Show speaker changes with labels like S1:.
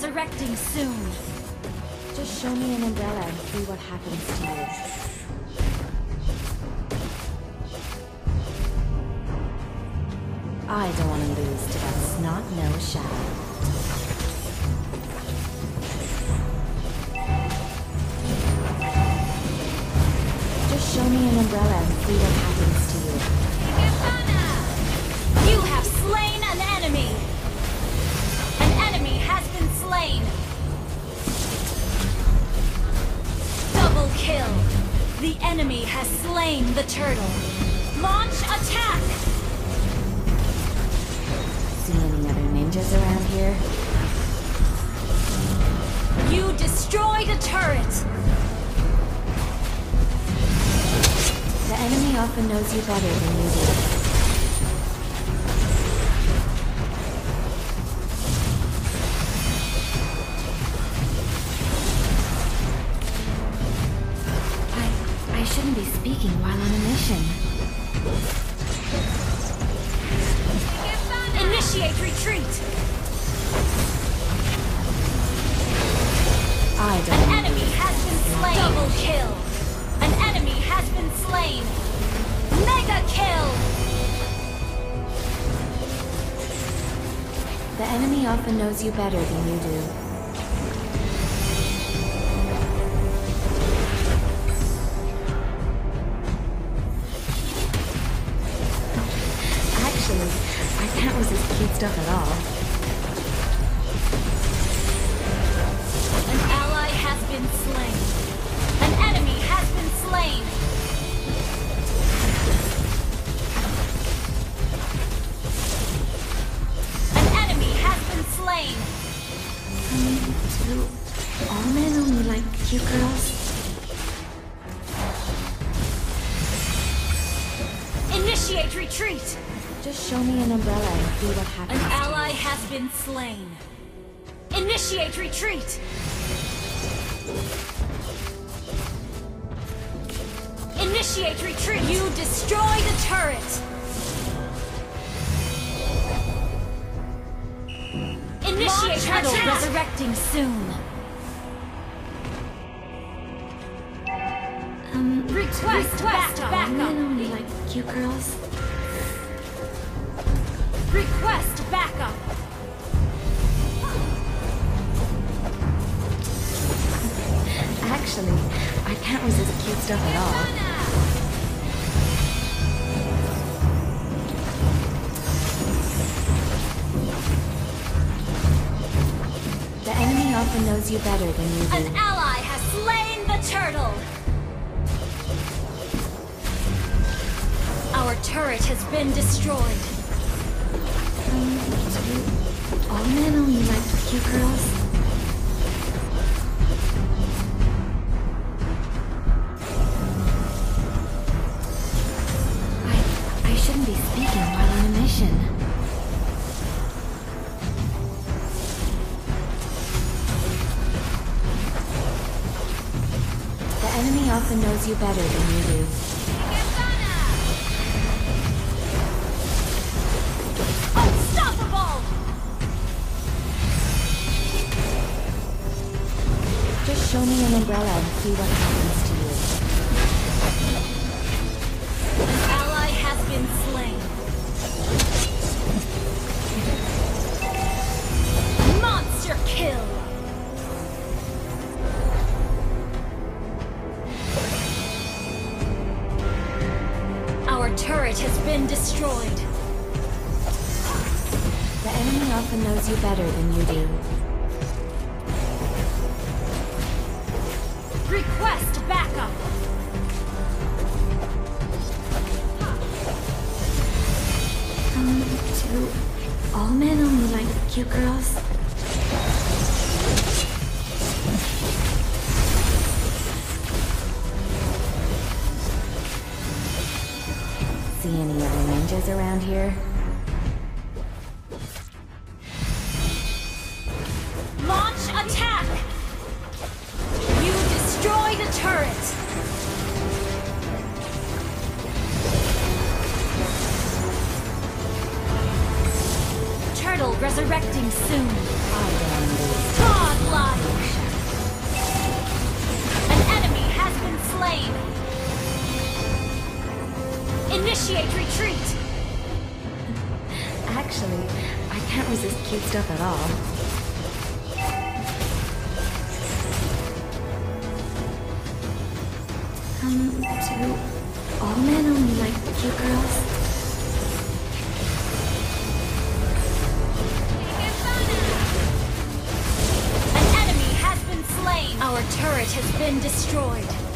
S1: resurrecting soon.
S2: Just show me an umbrella and see what happens to you. I don't want to lose to that snot-nosed Shatter. Just show me an umbrella and see what happens to you.
S1: You have slain an enemy! An enemy has been slain! Double kill! The enemy has slain the turtle! Launch attack!
S2: See any other ninjas around here?
S1: You destroyed a turret!
S2: The enemy often knows you better than you do. I shouldn't be speaking while on a mission.
S1: Initiate retreat! An enemy has been slain! Double kill! An enemy has been slain! Mega kill!
S2: The enemy often knows you better than you do. Actually, I can't resist cute stuff at all.
S1: An ally has been slain. An enemy has been slain. An enemy has been slain.
S2: Do all men only like cute girls?
S1: Initiate retreat.
S2: Just show me an umbrella and see what
S1: An
S2: happens.
S1: ally has been slain. Initiate retreat. Initiate retreat. You destroyed a turret. Initiate turtle resurrecting soon. Request backup.
S2: Men only like cute girls?
S1: Request backup.
S2: Actually, I can't resist cute stuff at all. The enemy often knows you better than you do.
S1: An ally has slain the turtle. Our turret has been destroyed.
S2: Do all men only like cute girls? I shouldn't be speaking while on a mission. The enemy often knows you better than you do.
S1: Unstoppable!
S2: Just show me an umbrella and see what happens to you.
S1: An ally has been slain. Monster kill! Our turret has been destroyed.
S2: The enemy often knows you better than you do.
S1: Request backup!
S2: Do all men only like cute girls? See any other ninjas around here?
S1: Launch attack! You destroyed a turret! Turtle resurrecting soon.
S2: I don't know.
S1: Come retreat!
S2: Actually, I can't resist cute stuff at all. Do all men only like cute girls?
S1: An enemy has been slain! Our turret has been destroyed.